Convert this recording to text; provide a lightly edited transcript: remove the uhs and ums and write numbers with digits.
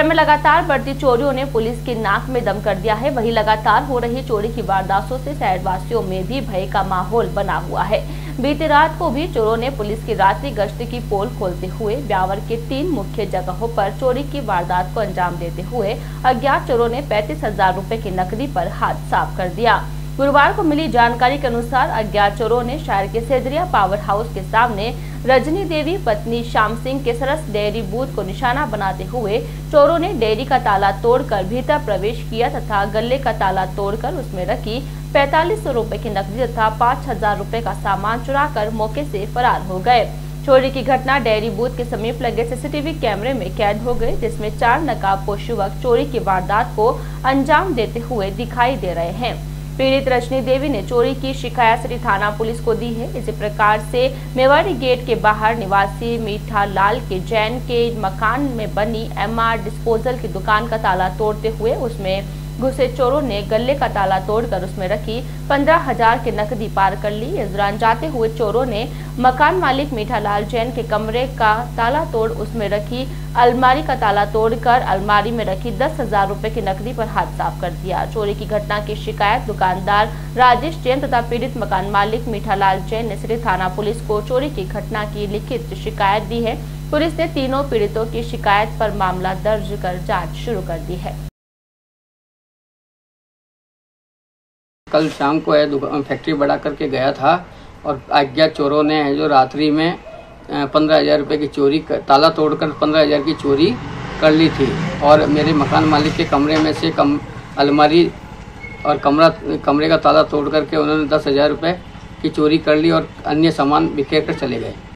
में लगातार बढ़ती चोरियों ने पुलिस की नाक में दम कर दिया है। वहीं लगातार हो रही चोरी की वारदातों से शहरवासियों में भी भय का माहौल बना हुआ है। बीती रात को भी चोरों ने पुलिस की रात्रि गश्त की पोल खोलते हुए ब्यावर के 3 मुख्य जगहों पर चोरी की वारदात को अंजाम देते हुए अज्ञात चोरों ने 35,000 रुपए की नकदी पर हाथ साफ कर दिया। गुरुवार को मिली जानकारी के अनुसार अज्ञात चोरों ने शहर के सेदरिया पावर हाउस के सामने रजनी देवी पत्नी श्याम सिंह के सरस डेयरी बूथ को निशाना बनाते हुए चोरों ने डेयरी का ताला तोड़कर भीतर प्रवेश किया तथा गल्ले का ताला तोड़कर उसमें रखी 4500 रुपए की नकदी तथा 5,000 रुपए का सामान चुराकर मौके से फरार हो गए। चोरी की घटना डेयरी बूथ के समीप लगे सीसीटीवी कैमरे में कैद हो गई, जिसमें 4 नकाबपोश युवक चोरी की वारदात को अंजाम देते हुए दिखाई दे रहे हैं। पीड़ित रजनी देवी ने चोरी की शिकायत सिटी थाना पुलिस को दी है। इसी प्रकार से मेवाड़ी गेट के बाहर निवासी मीठा लाल के जैन के मकान में बनी MR डिस्पोजल की दुकान का ताला तोड़ते हुए उसमें घुसे चोरों ने गल्ले का ताला तोड़कर उसमें रखी 15,000 की नकदी पार कर ली। इस दौरान जाते हुए चोरों ने मकान मालिक मीठा लाल जैन के कमरे का ताला तोड़ उसमें रखी अलमारी का ताला तोड़कर अलमारी में रखी 10,000 रुपए की नकदी पर हाथ साफ कर दिया। चोरी की घटना की शिकायत दुकानदार राजेश जैन तथा पीड़ित मकान मालिक मीठा लाल जैन ने सिटी थाना पुलिस को चोरी की घटना की लिखित शिकायत दी है। पुलिस ने तीनों पीड़ितों की शिकायत पर मामला दर्ज कर जाँच शुरू कर दी है। कल शाम को फैक्ट्री बढ़ा करके गया था और अज्ञात चोरों ने जो रात्रि में 15,000 रुपये की चोरी ताला तोड़कर 15,000 की चोरी कर ली थी और मेरे मकान मालिक के कमरे में से अलमारी और कमरे का ताला तोड़ करके उन्होंने 10,000 रुपये की चोरी कर ली और अन्य सामान बिखेर कर चले गए।